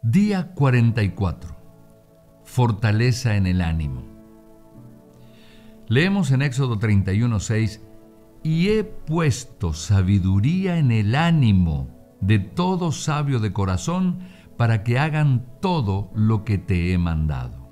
Día 44. Fortaleza en el ánimo. Leemos en Éxodo 31:6: y he puesto sabiduría en el ánimo de todo sabio de corazón para que hagan todo lo que te he mandado.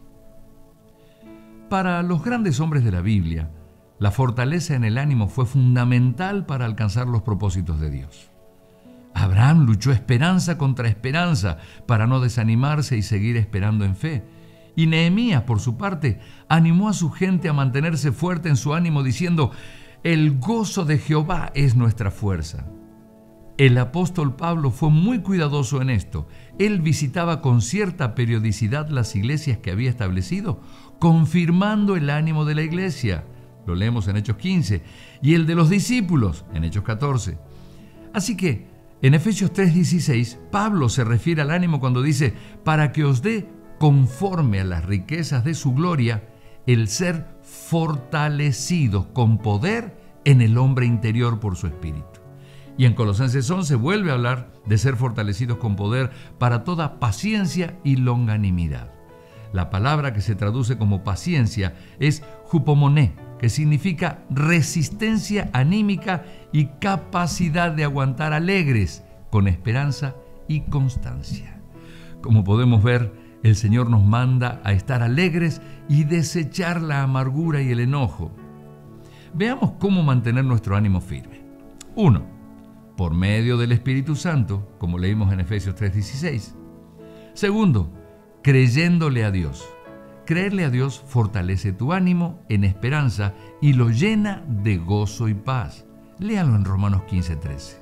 Para los grandes hombres de la Biblia, la fortaleza en el ánimo fue fundamental para alcanzar los propósitos de Dios. Abraham luchó esperanza contra esperanza para no desanimarse y seguir esperando en fe. Y Nehemías, por su parte, animó a su gente a mantenerse fuerte en su ánimo diciendo: el gozo de Jehová es nuestra fuerza. El apóstol Pablo fue muy cuidadoso en esto. Él visitaba con cierta periodicidad las iglesias que había establecido, confirmando el ánimo de la iglesia. Lo leemos en Hechos 15, y el de los discípulos en Hechos 14. Así que, en Efesios 3:16, Pablo se refiere al ánimo cuando dice: para que os dé, conforme a las riquezas de su gloria, el ser fortalecidos con poder en el hombre interior por su espíritu. Y en Colosenses 11 vuelve a hablar de ser fortalecidos con poder para toda paciencia y longanimidad. La palabra que se traduce como paciencia es hupomoné, que significa resistencia anímica y capacidad de aguantar alegres, con esperanza y constancia. Como podemos ver, el Señor nos manda a estar alegres y desechar la amargura y el enojo. Veamos cómo mantener nuestro ánimo firme. 1. Por medio del Espíritu Santo, como leímos en Efesios 3:16. 2. Creyéndole a Dios. Creerle a Dios fortalece tu ánimo en esperanza y lo llena de gozo y paz. Léalo en Romanos 15:13.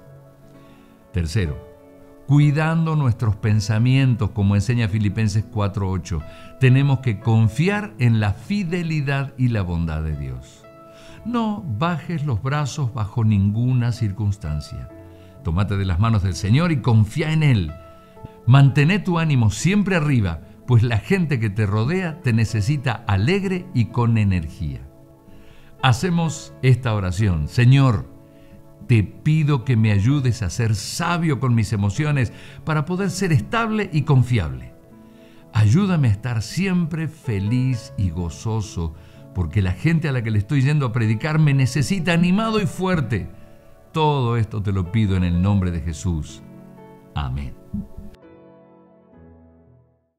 3. Cuidando nuestros pensamientos, como enseña Filipenses 4:8. Tenemos que confiar en la fidelidad y la bondad de Dios. No bajes los brazos bajo ninguna circunstancia. Tómate de las manos del Señor y confía en Él. Mantén tu ánimo siempre arriba, pues la gente que te rodea te necesita alegre y con energía. Hacemos esta oración: Señor, te pido que me ayudes a ser sabio con mis emociones para poder ser estable y confiable. Ayúdame a estar siempre feliz y gozoso, porque la gente a la que le estoy yendo a predicar me necesita animado y fuerte. Todo esto te lo pido en el nombre de Jesús. Amén.